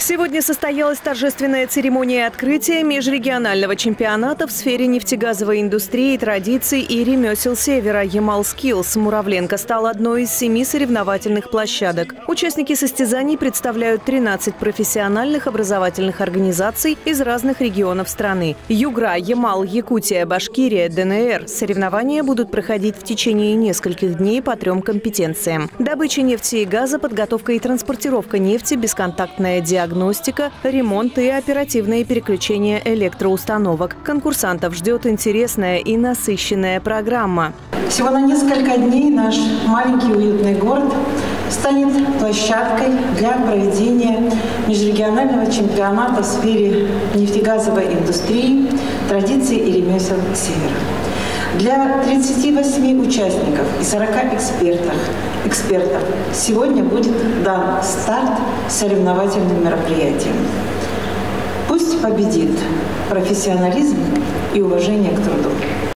Сегодня состоялась торжественная церемония открытия межрегионального чемпионата в сфере нефтегазовой индустрии, традиций и ремесел Севера «Ямал-Скиллс». Муравленко стал одной из 7 соревновательных площадок. Участники состязаний представляют 13 профессиональных образовательных организаций из разных регионов страны. Югра, Ямал, Якутия, Башкирия, ДНР. Соревнования будут проходить в течение нескольких дней по 3 компетенциям: добыча нефти и газа, подготовка и транспортировка нефти, бесконтактная диагностика, ремонт и оперативные переключения электроустановок. Конкурсантов ждет интересная и насыщенная программа. Всего на несколько дней наш маленький уютный город станет площадкой для проведения межрегионального чемпионата в сфере нефтегазовой индустрии, традиций и ремесел Севера. Для 38 участников и 40 экспертов сегодня будет дан старт соревновательным мероприятиям. Пусть победит профессионализм и уважение к труду.